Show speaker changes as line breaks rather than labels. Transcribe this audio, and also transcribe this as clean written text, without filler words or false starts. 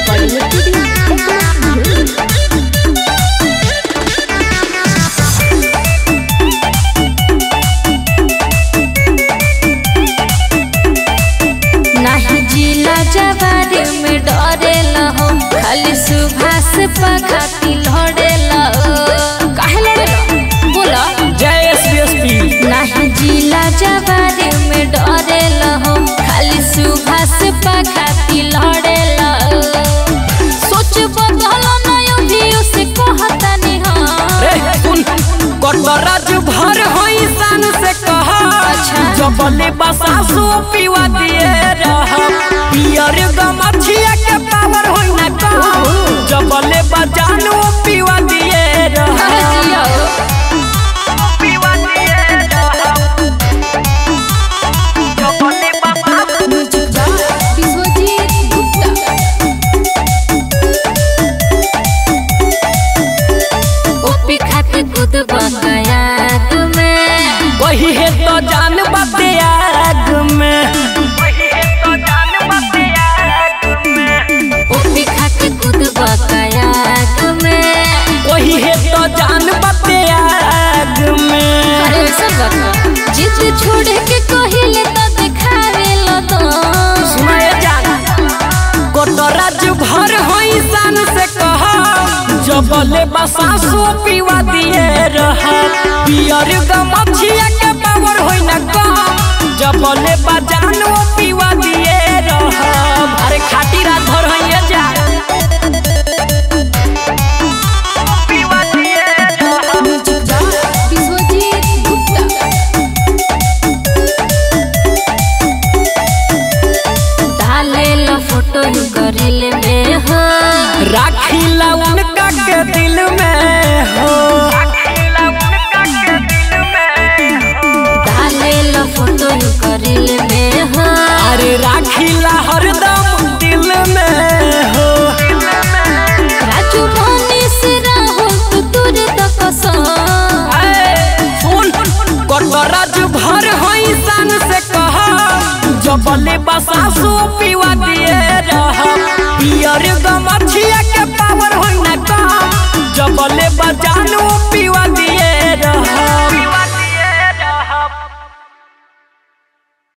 जवारी में डरेला हो खाली सुभाष पखाती लड़ेला काहे लड़ेला बोला
जय एसपी
नहीं जिला जवारी में डरेला हो खाली सुभाष पखाती लड़ेला सोच बदल नयो भी उसे कहता नहीं हां
सुन कटराज भर होई सान से कहा
अच्छा
जबले बसासो पीवा दिए रहा पियर गमछिया के पावर होई ना कहा जबले बजानो पीवा दिए रहा पीवा दिए रहा जबले बाबा
विश्वजीत गुप्ता ओपी खाते खुद बकायाग में
वही है तो जान बाते आग में वही है तो जान बाते आग में
ओपी खाते खुद बकायाग में
वही है तो जान बाते आग में
अरे सब बका जिद छोड़ के कहिले तो दिखावे लो तो
सुनाए जान कटराज भर होई सान से कहा जबले बसासो पीवा दिए रहा पियर गमछिया के पावर होई ना कहा जबले बजानो पीवा दिए रहा अरे खाटी रात भर होइए जा पीवा दिए रहा
विश्वजीत गुप्ता डाले लो फोटो करेले में हो
राखीला उनका के दिल में हो राखीला उनका के दिल में हो
डाले लो फोटो करेले में हो
अरे राखीला हरदम दिल में हो
राजू मनीष राहुल तू दूर तक कसम
सुन कटराज भर होई सान से कहा जबले बसासो पीवा